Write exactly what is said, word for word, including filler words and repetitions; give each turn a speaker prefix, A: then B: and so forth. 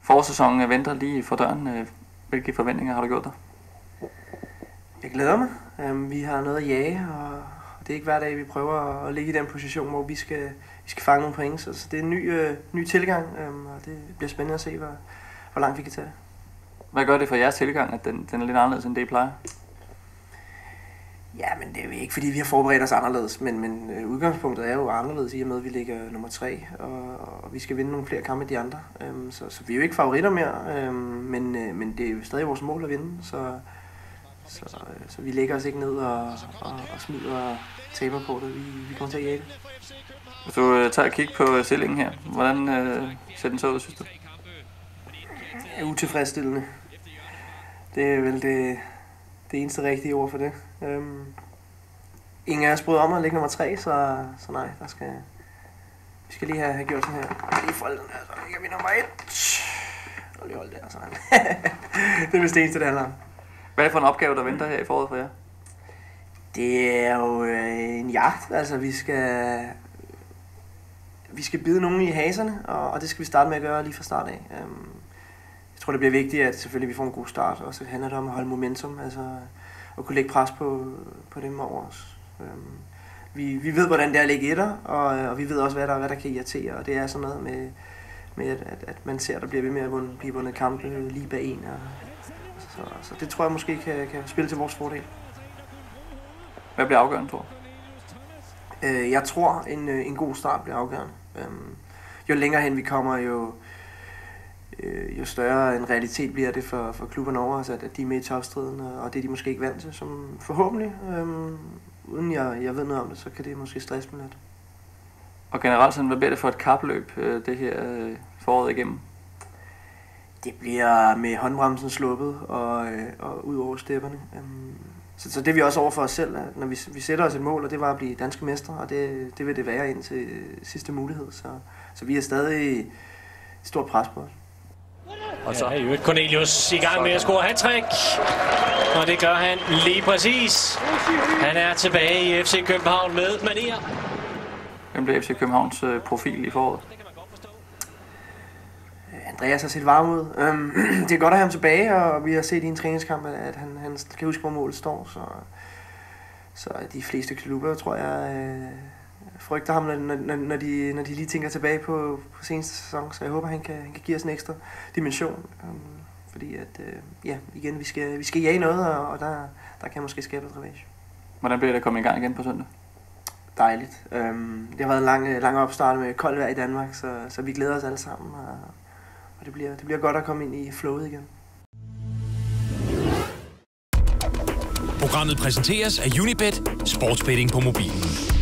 A: Forårssæsonen venter lige for døren. Hvilke forventninger har du gjort dig?
B: Jeg glæder mig. Vi har noget at jage, og det er ikke hver dag, vi prøver at ligge i den position, hvor vi skal, vi skal fange nogle point. Så det er en ny, øh, ny tilgang, og det bliver spændende at se, hvor, hvor langt vi kan tage det.
A: Hvad gør det for jeres tilgang, at den, den er lidt anderledes, end det I plejer?
B: Ja, men det er jo ikke, fordi vi har forberedt os anderledes, men, men øh, udgangspunktet er jo anderledes i og med, at vi ligger nummer tre, og, og vi skal vinde nogle flere kampe end de andre. Øhm, så, så vi er jo ikke favoritter mere, øhm, men, øh, men det er jo stadig vores mål at vinde, så, så, øh, så vi lægger os ikke ned og, og, og smider og taber på det. Vi, vi kommer til at jage.
A: Hvis du øh, tager et kig på stillingen her, hvordan øh, ser den så ud, synes du?
B: Er utilfredsstillende. Det er vel det, det eneste rigtige ord for det. Øhm, ingen af os bryder om at ligge nummer tre, så, så nej, der skal, vi skal lige have, have gjort sådan her. Lige folde den her, så ligger vi nummer et. Og lige holde der, sådan. Det er vist det eneste, det handler om.
A: Hvad er det for en opgave, der venter her i foråret for jer?
B: Det er jo øh, en jagt. Altså, vi skal, vi skal bide nogen i haserne, og, og det skal vi starte med at gøre lige fra start af. Øhm, Jeg tror, det bliver vigtigt, at selvfølgelig vi får en god start, og så handler det om at holde momentum, altså at kunne lægge pres på, på dem over os. Øhm, vi, vi ved, hvordan det er at ligge etter, og, og vi ved også, hvad der, hvad der kan irritere, og det er sådan noget med, med at, at, at man ser, at der bliver ved med at vunde, blive vundet kampe lige bag en. Og, så, så det tror jeg måske kan, kan spille til vores fordel.
A: Hvad bliver afgørende, tror
B: du? Øh, jeg tror, en, en god start bliver afgørende. Øhm, jo længere hen vi kommer, jo... jo større en realitet bliver det for, for klubberne over os, at de er med i topstriden, og det er de måske ikke vant til, som forhåbentlig, øhm, uden jeg, jeg ved noget om det, så kan det måske stresse mig lidt.
A: Og generelt sådan, hvad bliver det for et kapløb, det her foråret igennem?
B: Det bliver med håndbremsen sluppet og, og ud over stepperne. Øhm, så, så det er vi også over for os selv, at når vi, vi sætter os et mål, og det var at blive danske mestre, og det, det vil det være indtil sidste mulighed. Så, så vi er stadig et stort pres på os.
C: Og så er jo Cornelius i gang med at score hattrick, og det gør han lige præcis. Han er tilbage i F C København med manér.
A: Hvem bliver F C Københavns profil i foråret?
B: Andreas har set varm ud. Um, det er godt at have ham tilbage, og vi har set i en træningskamp, at han, han kan huske, hvor målet står. Så, så de fleste klubber, tror jeg, øh, frygter ham, når, når, når, de, når de lige tænker tilbage på, på seneste sæson. Så jeg håber, han kan, han kan give os en ekstra dimension. Um, fordi at, øh, ja, igen, vi skal, vi skal jage noget, og, og der, der kan måske skabe et revage.
A: Hvordan bliver det at komme i gang igen på søndag?
B: Dejligt. Um, det har været en lang, lang opstart med koldt vejr i Danmark, så, så vi glæder os alle sammen. Og, og det, bliver, det bliver godt at komme ind i flowet igen.
D: Programmet præsenteres af Unibet, sportsbetting på mobilen.